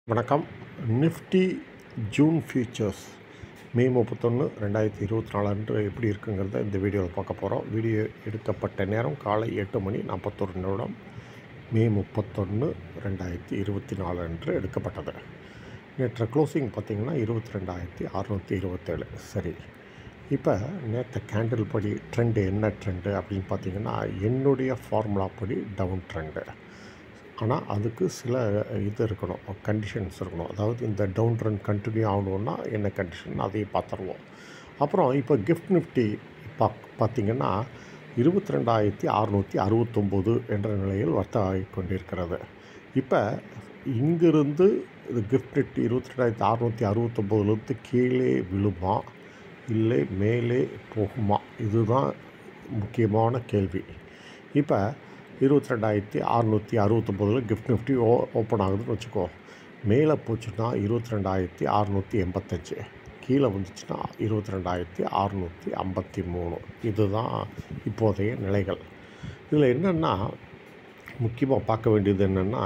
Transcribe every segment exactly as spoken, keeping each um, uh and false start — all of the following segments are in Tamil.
வணக்கம். நிஃப்டி ஜூன் ஃபியூச்சர்ஸ் மே முப்பத்தொன்று ரெண்டாயிரத்தி இருபத்தி நாலு அன்று எப்படி இருக்குங்கிறத இந்த வீடியோவில் பார்க்க போகிறோம். வீடியோ எடுக்கப்பட்ட நேரம் காலை எட்டு மணி நாற்பத்தொரு நிமிடம் மே முப்பத்தொன்று ரெண்டாயிரத்தி இருபத்தி நாலு அன்று எடுக்கப்பட்டது. நேற்று க்ளோசிங் பார்த்திங்கன்னா இருபத்தி ரெண்டாயிரத்தி அறநூற்றி இருபத்தேழு. சரி, இப்போ நேற்று கேண்டில் படி ட்ரெண்டு என்ன ட்ரெண்டு அப்படின்னு பார்த்திங்கன்னா, என்னுடைய ஃபார்முலா படி டவுன் ட்ரெண்டு. ஆனால் அதுக்கு சில இது இருக்கணும், கண்டிஷன்ஸ் இருக்கணும். அதாவது இந்த டவுன் ட்ரெண்ட் கண்டினியூ ஆகணுன்னா என்ன கண்டிஷன், அதையும் பார்த்துருவோம். அப்புறம் இப்போ கிஃப்ட் நிஃப்டி பா பார்த்திங்கன்னா இருபத்தி ரெண்டாயிரத்தி அறநூற்றி அறுபத்தொம்போது என்ற நிலையில் வர்த்தகம் ஆகி கொண்டிருக்கிறது. இப்போ இங்கிருந்து இது கிஃப்ட் நிஃப்டி இருபத்தி ரெண்டாயிரத்தி அறநூற்றி அறுபத்தொம்போதுலேருந்து கீழே விழுமா இல்லை மேலே போகுமா, இதுதான் முக்கியமான கேள்வி. இப்போ இருபத்தி ரெண்டாயிரத்தி அறநூற்றி அறுபத்தொம்போதில் கிஃப்ட் நிஃப்டி ஓ ஓப்பன் ஆகுதுன்னு வச்சுக்கோ. மேலே போச்சுன்னா இருபத்தி ரெண்டாயிரத்தி அறநூற்றி எண்பத்தஞ்சு, கீழே வந்துச்சுன்னா இருபத்தி ரெண்டாயிரத்தி அறநூற்றி ஐம்பத்தி மூணு. இதுதான் இப்போதைய நிலைகள். இதில் என்னென்னா முக்கியமாக பார்க்க வேண்டியது என்னென்னா,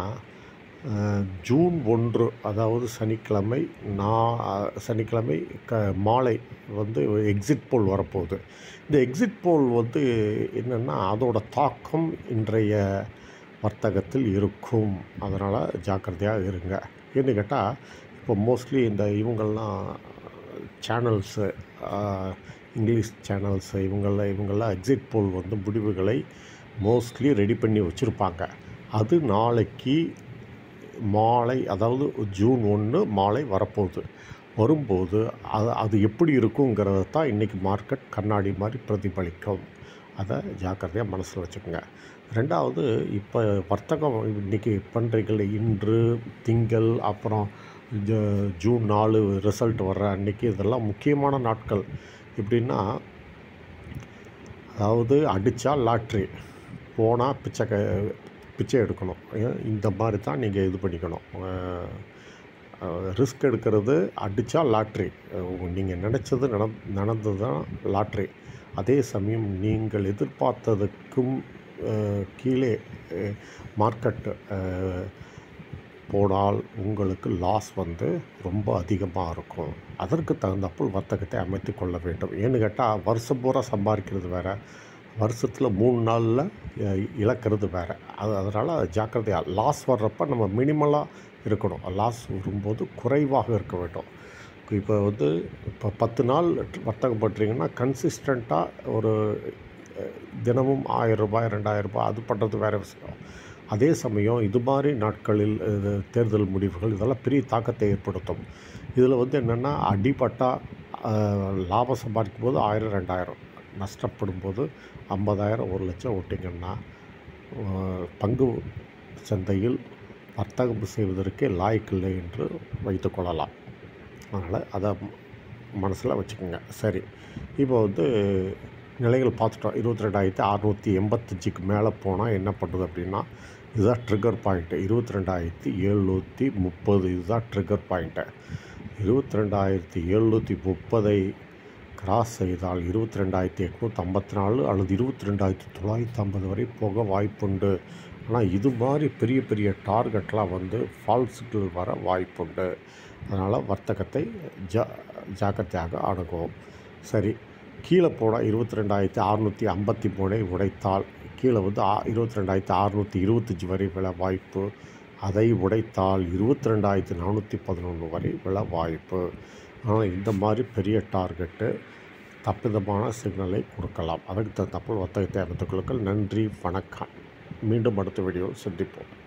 ஜூன் ஒன்று அதாவது சனிக்கிழமை நான் சனிக்கிழமை க மாலை வந்து எக்ஸிட் போல் வரப்போகுது. இந்த எக்ஸிட் போல் வந்து என்னென்னா அதோட தாக்கம் இன்றைய வர்த்தகத்தில் இருக்கும். அதனால் ஜாக்கிரதையாக இருங்க. ஏன்னு கேட்டால், இப்போ மோஸ்ட்லி இந்த இவங்கள்லாம் சேனல்ஸு, இங்கிலீஷ் சேனல்ஸு இவங்கள இவங்கெல்லாம் எக்ஸிட் போல் வந்து முடிவுகளை மோஸ்ட்லி ரெடி பண்ணி வச்சுருப்பாங்க. அது நாளைக்கு மாலை, அதாவது ஜூன் ஒன்று மாலை வரப்போகுது. வரும்போது அது அது எப்படி இருக்குங்கிறத தான் இன்றைக்கி மார்க்கெட் கண்ணாடி மாதிரி பிரதிபலிக்கும். அதை ஜாக்கிரதையாக மனசில் வச்சுக்கோங்க. ரெண்டாவது, இப்போ வர்த்தகம் இன்றைக்கி பண்ணுறீங்கள, இன்று திங்கள் அப்புறம் ஜூன் நாலு ரிசல்ட் வர்ற அன்றைக்கி, இதெல்லாம் முக்கியமான நாட்கள். எப்படின்னா, அதாவது அடித்தா லாட்ரி, போனால் பிச்சை க பிச்சை எடுக்கணும். இந்த மாதிரி தான் நீங்கள் இது பண்ணிக்கணும். ரிஸ்க் எடுக்கிறது அடித்தா லாட்ரி, நீங்கள் நினச்சது நட நடந்தது தான் லாட்ரி. அதே சமயம் நீங்கள் எதிர்பார்த்ததுக்கும் கீழே மார்க்கெட்டு போனால் உங்களுக்கு லாஸ் வந்து ரொம்ப அதிகமாக இருக்கும். அதற்கு தகுந்தாப்போல் வர்த்தகத்தை அமைத்து கொள்ள வேண்டும். ஏன்னு கேட்டால், வருஷம் பூரா சம்பாதிக்கிறது வேறு, வருஷத்தில் மூணு நாளில் இழக்கிறது வேறு. அது அதனால் ஜாக்கிரதையாக, லாஸ் வர்றப்போ நம்ம மினிமலாக இருக்கணும். லாஸ் வரும்போது குறைவாக இருக்க வேண்டும். இப்போ வந்து இப்போ பத்து நாள் வர்த்தகம் பண்ணுறீங்கன்னா கன்சிஸ்டண்ட்டாக ஒரு தினமும் ஆயிரம் ரூபாய் ரெண்டாயிரம் ரூபாய் அது பண்ணுறது வேறு விஷயம். அதே சமயம் இது மாதிரி நாட்களில் தேர்தல் முடிவுகள் இதெல்லாம் பெரிய தாக்கத்தை ஏற்படுத்தும். இதில் வந்து என்னென்னா, அடிபட்டால் லாபம் சம்பாதிக்கும் போது ஆயிரம் ரெண்டாயிரம், நஷ்டப்படும் போது ஐம்பதாயிரம் ஒரு லட்சம் விட்டிங்கன்னா பங்கு சந்தையில் வர்த்தகம் செய்வதற்கே லாய்க்கில்லை என்று வைத்துக்கொள்ளலாம். அதனால் அதை மனசில் வச்சுக்கோங்க. சரி, இப்போ வந்து நிலைகள் பார்த்துட்டோம். இருபத்தி ரெண்டாயிரத்தி அறநூற்றி எண்பத்தஞ்சுக்கு மேலே போனால் என்ன பண்ணுறது அப்படின்னா, இதுதான் ட்ரிகர் பாயிண்ட்டு. இருபத்தி ரெண்டாயிரத்தி எழுநூற்றி முப்பது இதுதான் ட்ரிகர் பாயிண்ட்டு. இருபத்தி ரெண்டாயிரத்தி எழுநூற்றி முப்பதை கிராஸ் செய்தால் இருபத்தி ரெண்டாயிரத்தி எட்நூற்றி ஐம்பத்தி நாலு அல்லது இருபத்தி ரெண்டாயிரத்தி தொள்ளாயிரத்தி ஐம்பது வரை போக வாய்ப்புண்டு. ஆனால் இது மாதிரி பெரிய பெரிய டார்கெட்லாம் வந்து ஃபால்ஸுக்கு வர வாய்ப்புண்டு. அதனால் வர்த்தகத்தை ஜா ஜாக்கிரதையாக அணுகுவோம். சரி, கீழே போனால் இருபத்தி ரெண்டாயிரத்தி அறநூற்றி ஐம்பத்தி மூணை உடைத்தால் கீழே வந்து இருபத்தி ரெண்டாயிரத்தி அறநூற்றி இருபத்தஞ்சி வரை விழ வாய்ப்பு. அதை உடைத்தால் இருபத்தி ரெண்டாயிரத்தி நானூற்றி பதினொன்று வரை விழ வாய்ப்பு. ஆனால் இந்த மாதிரி பெரிய டார்கெட்டு தப்பிதமான சிக்னலை கொடுக்கலாம். அதுக்கு தகுந்தாற்போல் வர்த்தகத்தை அமைத்துக் கொள்ளுங்கள். நன்றி, வணக்கம். மீண்டும் அடுத்த வீடியோவில் சந்திப்போம்.